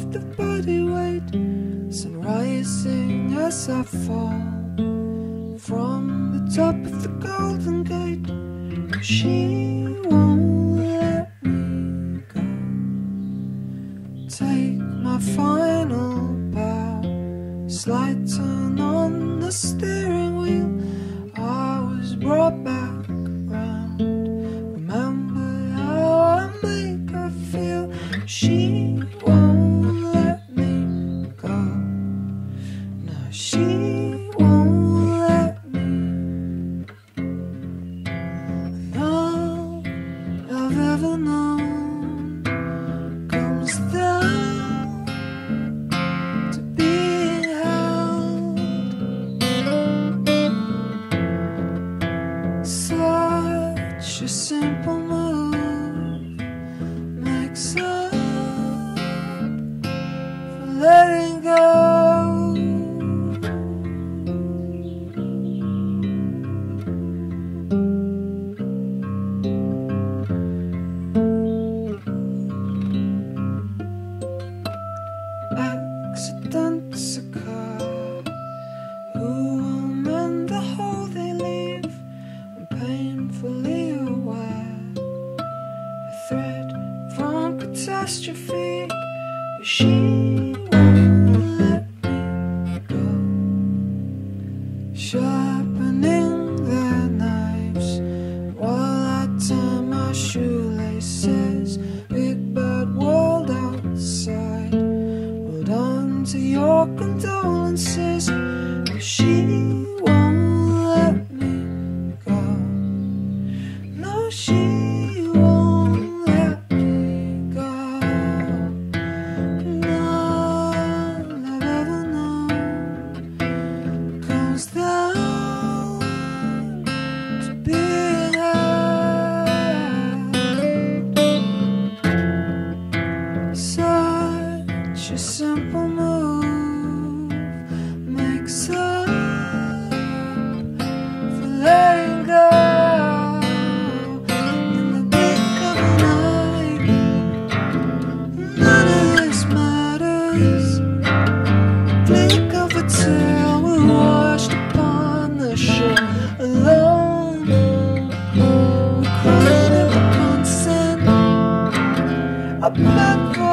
shift of body weight, sun rising as I fall from the top of the Golden Gate. She won't let me go. Take my final bow, slight turn on the steering wheel. I was brought back round. Remember how I make her feel. She won't let me go. No, she won't let me. And all I've ever known comes down to being held. Such a simple move makes up for letting go. Accidents occur. Who will mend the hole they leave? I'm painfully aware. A thread from catastrophe. But she won't let me go. Sharpening their knives while I tie my shoelaces. Big bad world outside. Hold on to your condolences. But she won't let me go. No, she won't let me go. None I've ever known comes down to being held. Such a simple move makes up for letting go. In the blink of an eye, none of this matters. Blink of a tail, we're washed upon the shore alone. We cried at the consent, a platform.